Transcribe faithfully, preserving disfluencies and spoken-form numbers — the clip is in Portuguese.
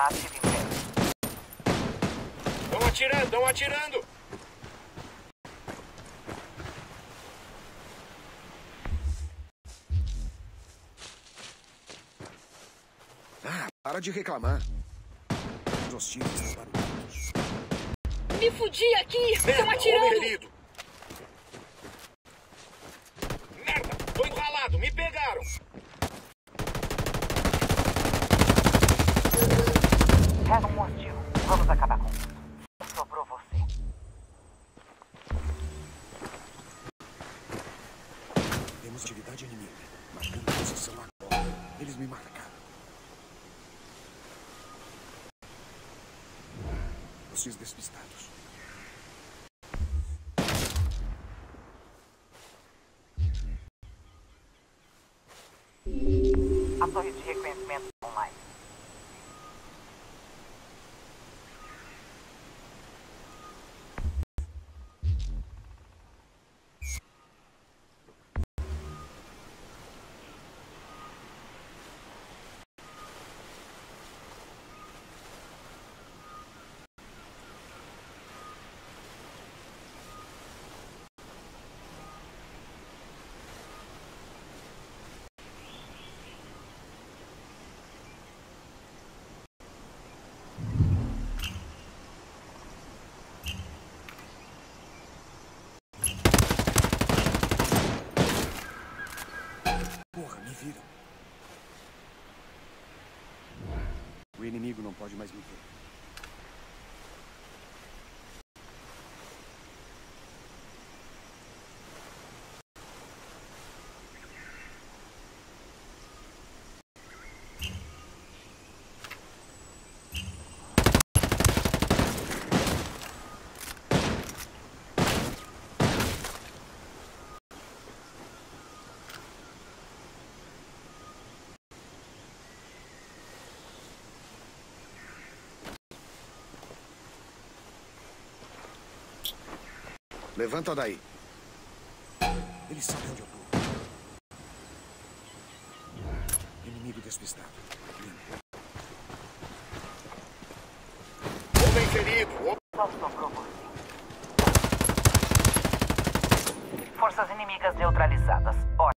Arma ativa em pé. Estão atirando, estão atirando! Ah, para de reclamar. Os hostis estão barulhentos. Me fudi aqui! Estão Merda, homem atirando! herido! Merda, tô encurralado, me pegaram! Pega um hostil. Vamos acabar com isso. Sobrou você. Temos atividade inimiga. Marcando posição agora. Eles me marcaram. Hostis despistados. A torre de reconhecimento online. Porra, me viram. O inimigo não pode mais me ver. Levanta daí. Eles sabem onde eu tô. Inimigo despistado. Homem ferido! Só sobrou você. Forças inimigas neutralizadas. Ótimo.